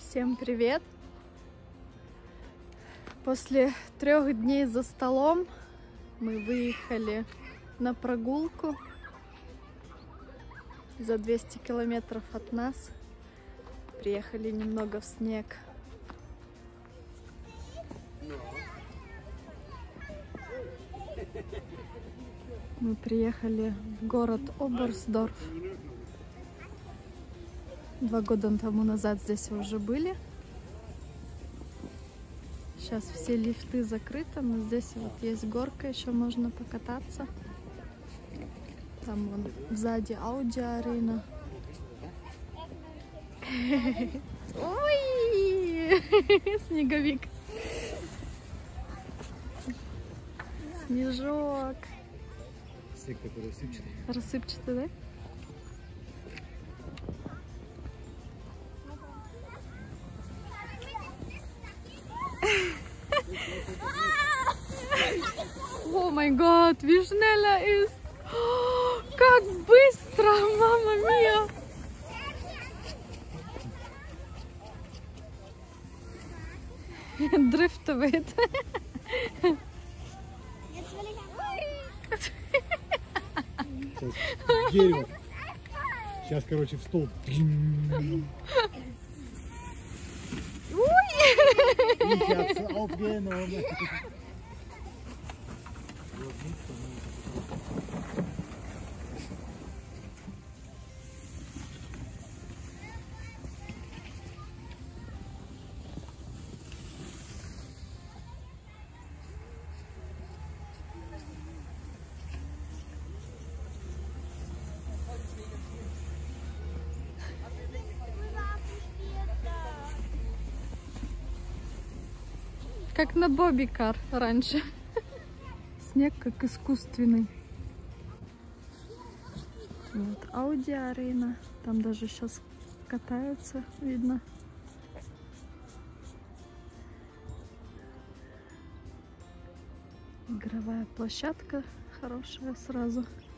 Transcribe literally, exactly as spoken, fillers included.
Всем привет! После трех дней за столом мы выехали на прогулку за двести километров от нас. Приехали немного в снег. Мы приехали в город Оберсдорф. Два года тому назад здесь уже были. Сейчас все лифты закрыты, но здесь вот есть горка, еще можно покататься. Там вон сзади Audi Arena. Ой, снеговик. Снежок. Снег такой рассыпчатый. Рассыпчатый, да? О май гад, wie schnell er ist! Как быстро, мама мия! Дрифтовает. Сейчас в дерево. Сейчас, короче, в стол. Ich hab's aufgenommen. Как на Бобби-кар раньше. Снег как искусственный. Вот Audi Arena. Там даже сейчас катаются, видно. Игровая площадка хорошая сразу.